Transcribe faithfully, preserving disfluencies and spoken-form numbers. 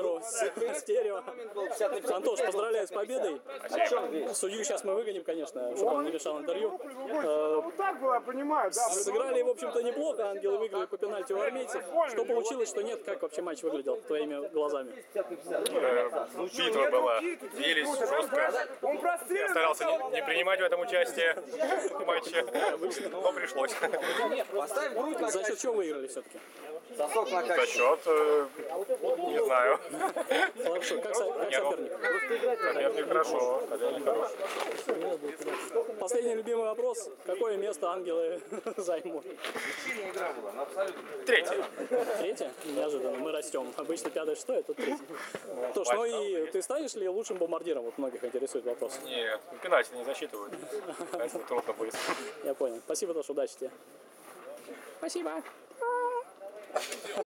камеру с стерео. Антош, поздравляю с победой. Судью сейчас мы выгоним, конечно, чтобы он не мешал интервью. Вот так было, понимаю, да. Сыграли, в общем-то, неплохо. Ангелы выиграли по пенальти у армейцев. Что получилось, что нет? Как вообще матч выглядел твоими глазами? Битва была. Бились жестко. Я старался не, не принимать в этом участие в матче, но пришлось. За счет чего выиграли все-таки? За счет, э, не знаю. Хорошо, как, со, как соперник? Соперник хорошо, соперник хорош. Последний любимый вопрос. Какое место ангелы займут? Третий. Третье? Неожиданно. Мы растем. Обычно пятое, шестое, тут третье. Тош, ну и ты станешь ли лучшим бомбардиром? Вот многих интересует вопрос. Нет, пенальти не засчитывают. Поэтому трудно будет. Я понял. Спасибо, Тош, удачи тебе. Спасибо.